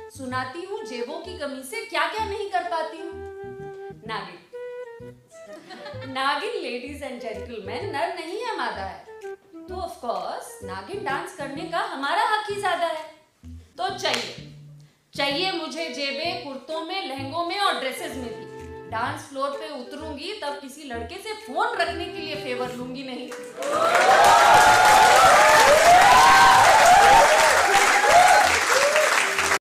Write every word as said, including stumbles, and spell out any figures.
सुनाती हूँ जेबों की कमी से क्या क्या नहीं कर पाती हूँ। नागिन नागिन लेडीज एंड जेंटलमैन नर नहीं है, मादा है, तो ऑफ कोर्स नागिन डांस करने का हमारा हक ही ज्यादा है। तो चाहिए चाहिए मुझे जेबें कुर्तों में, लहंगों में और ड्रेसेस में भी। डांस फ्लोर पे उतरूंगी तब किसी लड़के से फोन रखने के लिए फेवर लूंगी नहीं।